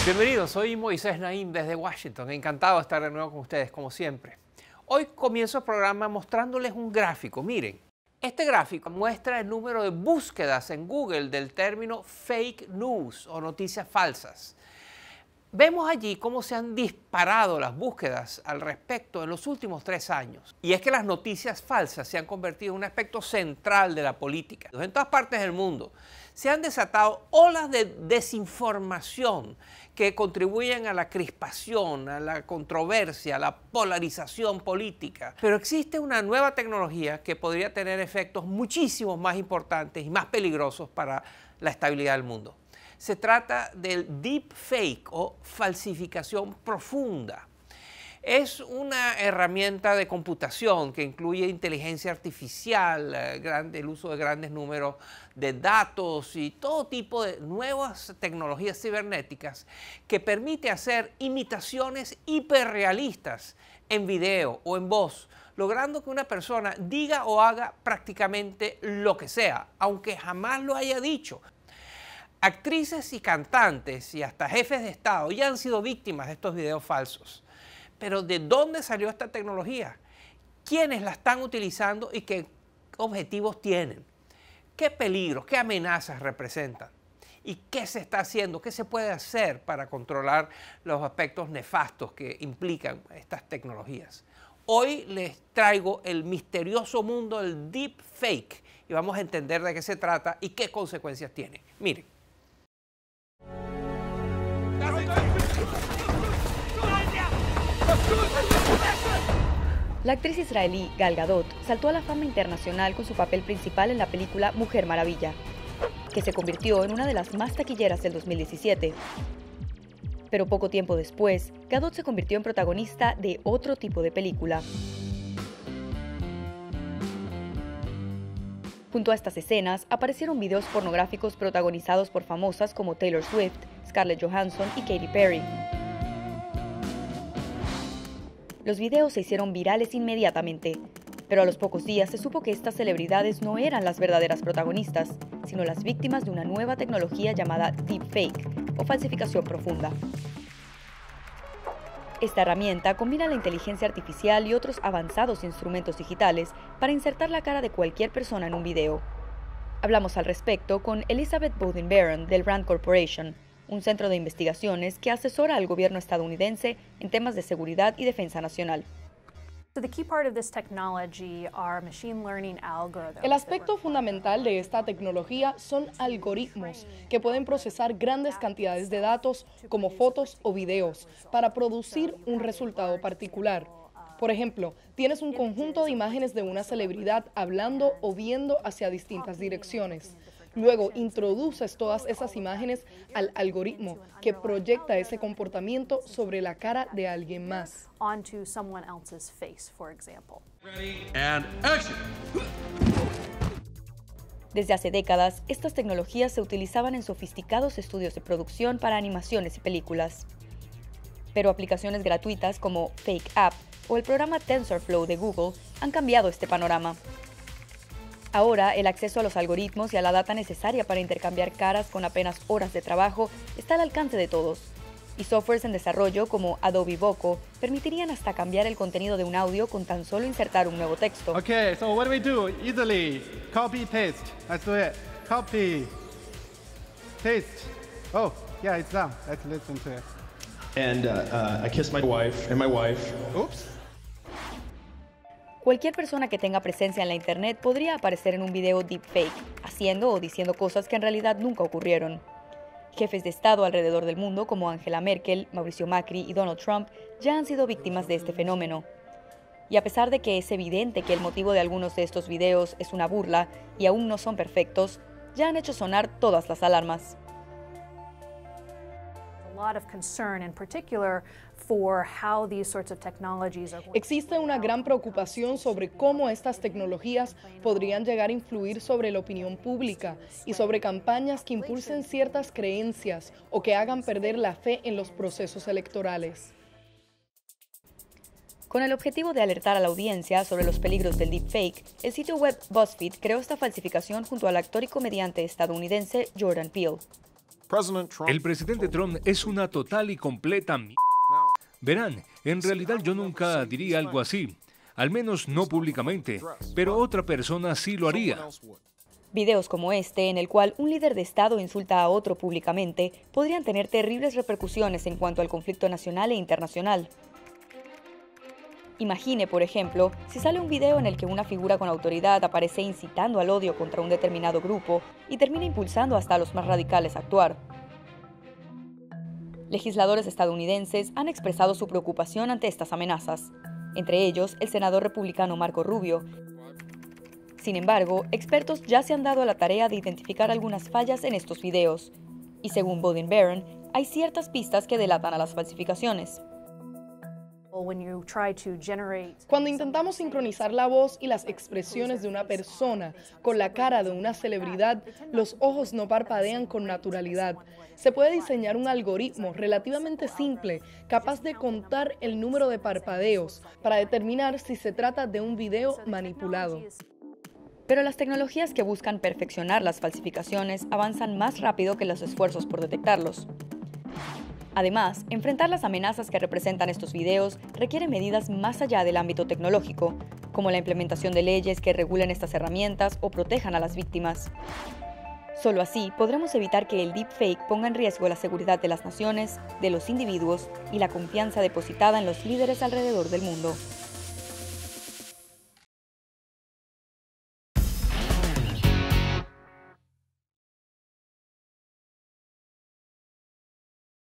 Bienvenidos, soy Moisés Naim desde Washington. Encantado de estar de nuevo con ustedes, como siempre. Hoy comienzo el programa mostrándoles un gráfico. Miren, este gráfico muestra el número de búsquedas en Google del término fake news o noticias falsas. Vemos allí cómo se han disparado las búsquedas al respecto en los últimos 3 años. Y es que las noticias falsas se han convertido en un aspecto central de la política. En todas partes del mundo se han desatado olas de desinformación que contribuyen a la crispación, a la controversia, a la polarización política. Pero existe una nueva tecnología que podría tener efectos muchísimo más importantes y más peligrosos para la estabilidad del mundo. Se trata del deepfake o falsificación profunda. Es una herramienta de computación que incluye inteligencia artificial, el uso de grandes números de datos y todo tipo de nuevas tecnologías cibernéticas que permite hacer imitaciones hiperrealistas en video o en voz, logrando que una persona diga o haga prácticamente lo que sea, aunque jamás lo haya dicho. Actrices y cantantes y hasta jefes de Estado ya han sido víctimas de estos videos falsos. Pero ¿de dónde salió esta tecnología? ¿Quiénes la están utilizando y qué objetivos tienen? ¿Qué peligros, qué amenazas representan? ¿Y qué se está haciendo? ¿Qué se puede hacer para controlar los aspectos nefastos que implican estas tecnologías? Hoy les traigo el misterioso mundo del deepfake y vamos a entender de qué se trata y qué consecuencias tiene. Miren. La actriz israelí Gal Gadot saltó a la fama internacional con su papel principal en la película Mujer Maravilla, que se convirtió en una de las más taquilleras del 2017. Pero poco tiempo después, Gadot se convirtió en protagonista de otro tipo de película. Junto a estas escenas aparecieron videos pornográficos protagonizados por famosas como Taylor Swift, Scarlett Johansson y Katy Perry. Los videos se hicieron virales inmediatamente, pero a los pocos días se supo que estas celebridades no eran las verdaderas protagonistas, sino las víctimas de una nueva tecnología llamada deepfake o falsificación profunda. Esta herramienta combina la inteligencia artificial y otros avanzados instrumentos digitales para insertar la cara de cualquier persona en un video. Hablamos al respecto con Elizabeth Bowden-Barron del RAND Corporation, un centro de investigaciones que asesora al gobierno estadounidense en temas de seguridad y defensa nacional. El aspecto fundamental de esta tecnología son algoritmos que pueden procesar grandes cantidades de datos como fotos o videos para producir un resultado particular. Por ejemplo, tienes un conjunto de imágenes de una celebridad hablando o viendo hacia distintas direcciones. Luego introduces todas esas imágenes al algoritmo que proyecta ese comportamiento sobre la cara de alguien más. Desde hace décadas, estas tecnologías se utilizaban en sofisticados estudios de producción para animaciones y películas. Pero aplicaciones gratuitas como Fake App o el programa TensorFlow de Google han cambiado este panorama. Ahora, el acceso a los algoritmos y a la data necesaria para intercambiar caras con apenas horas de trabajo está al alcance de todos. Y softwares en desarrollo como Adobe Voco permitirían hasta cambiar el contenido de un audio con tan solo insertar un nuevo texto. Okay, so what do we do? Easily copy, paste. Let's do it. Copy, paste. Oh, yeah, it's done. Let's listen to it. And I kissed my wife, and my wife. Oops. Cualquier persona que tenga presencia en la Internet podría aparecer en un video deepfake, haciendo o diciendo cosas que en realidad nunca ocurrieron. Jefes de Estado alrededor del mundo como Angela Merkel, Mauricio Macri y Donald Trump ya han sido víctimas de este fenómeno. Y a pesar de que es evidente que el motivo de algunos de estos videos es una burla y aún no son perfectos, ya han hecho sonar todas las alarmas. Existe una gran preocupación sobre cómo estas tecnologías podrían llegar a influir sobre la opinión pública y sobre campañas que impulsen ciertas creencias o que hagan perder la fe en los procesos electorales. Con el objetivo de alertar a la audiencia sobre los peligros del deepfake, el sitio web BuzzFeed creó esta falsificación junto al actor y comediante estadounidense Jordan Peele. El presidente Trump es una total y completa Verán, en realidad yo nunca diría algo así, al menos no públicamente, pero otra persona sí lo haría. Videos como este, en el cual un líder de Estado insulta a otro públicamente, podrían tener terribles repercusiones en cuanto al conflicto nacional e internacional. Imagine, por ejemplo, si sale un video en el que una figura con autoridad aparece incitando al odio contra un determinado grupo y termina impulsando hasta a los más radicales a actuar. Legisladores estadounidenses han expresado su preocupación ante estas amenazas, entre ellos el senador republicano Marco Rubio. Sin embargo, expertos ya se han dado a la tarea de identificar algunas fallas en estos videos, y según Boden Baron, hay ciertas pistas que delatan a las falsificaciones. Cuando intentamos sincronizar la voz y las expresiones de una persona con la cara de una celebridad, los ojos no parpadean con naturalidad. Se puede diseñar un algoritmo relativamente simple, capaz de contar el número de parpadeos para determinar si se trata de un video manipulado. Pero las tecnologías que buscan perfeccionar las falsificaciones avanzan más rápido que los esfuerzos por detectarlos. Además, enfrentar las amenazas que representan estos videos requiere medidas más allá del ámbito tecnológico, como la implementación de leyes que regulen estas herramientas o protejan a las víctimas. Solo así podremos evitar que el deepfake ponga en riesgo la seguridad de las naciones, de los individuos y la confianza depositada en los líderes alrededor del mundo.